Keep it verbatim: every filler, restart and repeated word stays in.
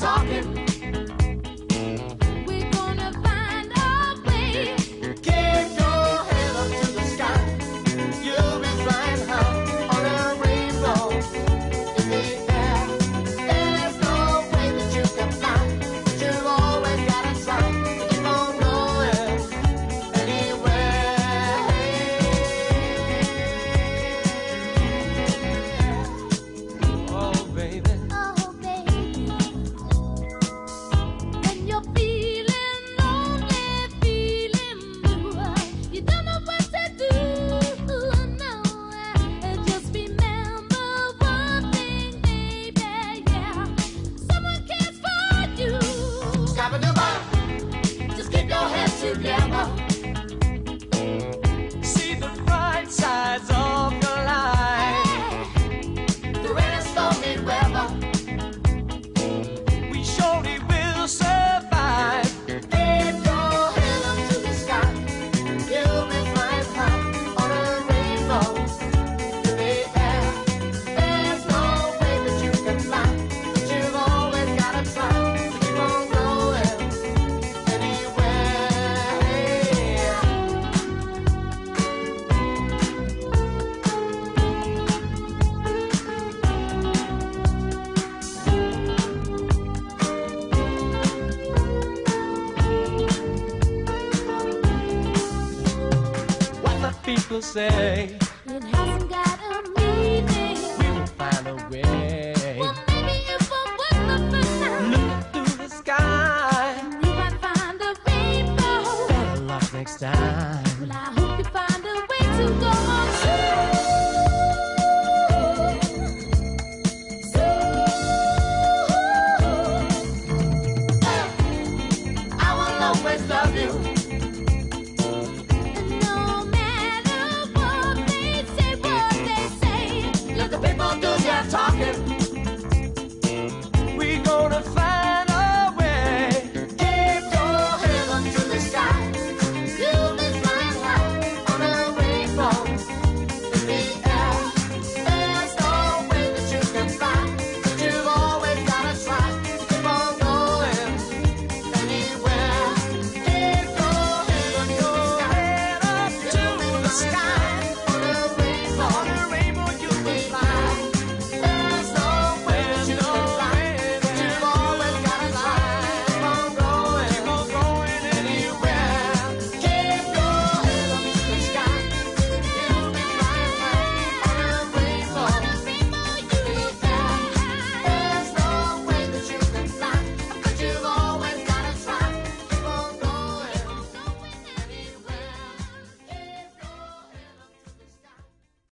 talking. We're gonna find a way. Keep your head up to the sky. You'll be flying high on a rainbow in the air. There's no way that you can fly, but you've always gotta try to keep on going anywhere. Oh, baby. Oh, baby. When you're feeling lonely, feeling blue, you don't know what to do. No, just remember one thing, baby. Yeah, someone cares for you. Scabba-dooba, Just keep your head together. see the bright sides of your life. Through any stormy weather, we surely will survive. Keep your head up to the sky. You'll be flying high on a rainbow through the air. There's no way that you can fly, but you've always gotta try to keep on going anywhere. What the people say